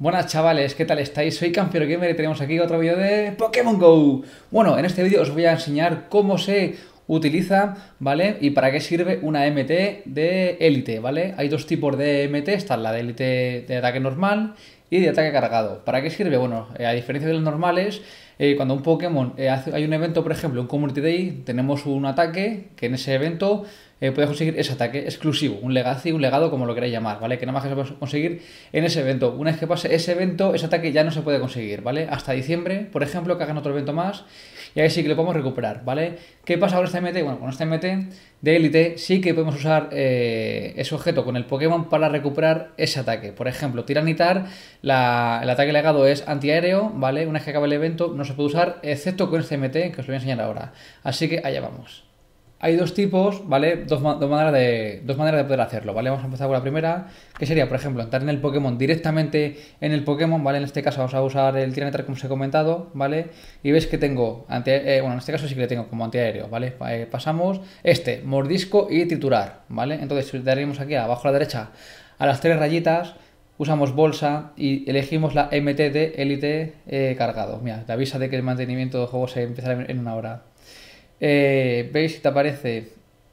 Buenas chavales, ¿qué tal estáis? Soy Campeón Gamer y tenemos aquí otro vídeo de Pokémon Go. Bueno, en este vídeo os voy a enseñar cómo se utiliza, ¿vale? Y para qué sirve una MT de élite, ¿vale? Hay dos tipos de MT, está la de élite de ataque normal y de ataque cargado. ¿Para qué sirve? Bueno, a diferencia de los normales, cuando un Pokémon hay un evento, por ejemplo, un Community Day, tenemos un ataque que en ese evento puedes conseguir ese ataque exclusivo, un legacy, un legado, como lo queráis llamar, ¿vale? Que nada más que se puede conseguir en ese evento. Una vez que pase ese evento, ese ataque ya no se puede conseguir, ¿vale? Hasta diciembre, por ejemplo, que hagan otro evento más y ahí sí que lo podemos recuperar, ¿vale? ¿Qué pasa con esta MT? Bueno, con esta MT de élite sí que podemos usar ese objeto con el Pokémon para recuperar ese ataque. Por ejemplo, Tiranitar, el ataque legado es antiaéreo, ¿vale? Una vez que acabe el evento no se puede usar, excepto con este MT, que os lo voy a enseñar ahora. Así que allá vamos. Hay dos tipos, ¿vale? Dos maneras de poder hacerlo, ¿vale? Vamos a empezar con la primera, que sería, por ejemplo, entrar en el Pokémon directamente en el Pokémon, ¿vale? En este caso vamos a usar el Tiranitar como os he comentado, ¿vale? Y veis que tengo, bueno, en este caso sí que le tengo como antiaéreo, ¿vale? Pasamos mordisco y triturar, ¿vale? Entonces daríamos aquí abajo a la derecha a las tres rayitas, usamos bolsa y elegimos la MT de élite cargado. Mira, te avisa de que el mantenimiento del juego se empezará en una hora. ¿Veis si te aparece?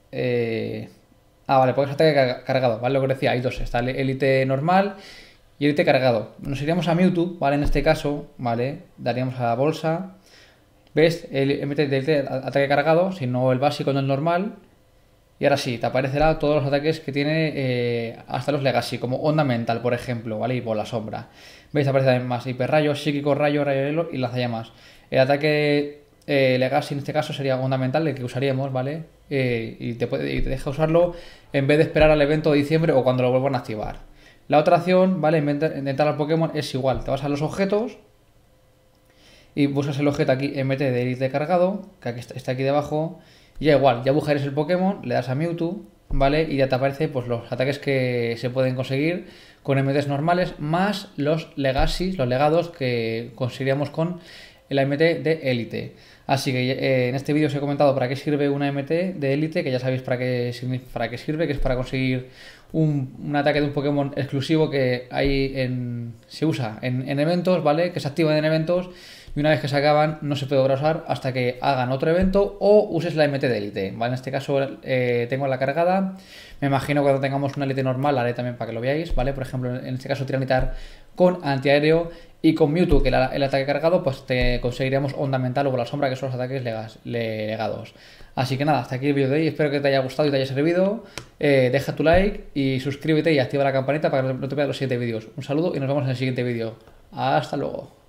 Vale, porque es ataque cargado, ¿vale? Lo que decía, hay dos, está el élite normal y élite cargado. Nos iríamos a Mewtwo, ¿vale? En este caso, ¿vale? Daríamos a la bolsa. ¿Ves? El MT de élite ataque cargado, si no el básico, no el normal. Y ahora sí, te aparecerá todos los ataques que tiene hasta los Legacy, como Onda Mental, por ejemplo, ¿vale? Y Bola Sombra. ¿Veis? Aparece más Hiperrayo, Psíquico, Rayo, Rayo Hielo y Lanzallamas. El ataque Legacy en este caso sería Onda Mental, el que usaríamos, ¿vale? Y te deja usarlo en vez de esperar al evento de diciembre o cuando lo vuelvan a activar. La otra opción, ¿vale? En vez de entrar al Pokémon es igual, te vas a los objetos y buscas el objeto aquí MT de élite cargado, que aquí está aquí debajo, y ya igual, ya buscaréis el Pokémon, le das a Mewtwo, ¿vale? Y ya te aparece pues los ataques que se pueden conseguir con MTs normales, más los Legacy, los legados que conseguiríamos con la MT de élite. Así que en este vídeo os he comentado para qué sirve una MT de élite, que ya sabéis para qué sirve, que es para conseguir un ataque de un Pokémon exclusivo que se usa en eventos, ¿vale? Que se activan en eventos y una vez que se acaban no se puede usar hasta que hagan otro evento o uses la MT de élite, ¿vale? En este caso tengo la cargada. Me imagino que cuando tengamos una élite normal la haré también para que lo veáis, ¿vale? Por ejemplo, en este caso Tiranitar con antiaéreo y con Mewtwo, que el ataque cargado, pues te conseguiríamos Onda Mental o Bola Sombra, que son los ataques legados. Así que nada, hasta aquí el vídeo de hoy. Espero que te haya gustado y te haya servido. Deja tu like y suscríbete y activa la campanita para que no te pierdas los siguientes vídeos. Un saludo y nos vemos en el siguiente vídeo. Hasta luego.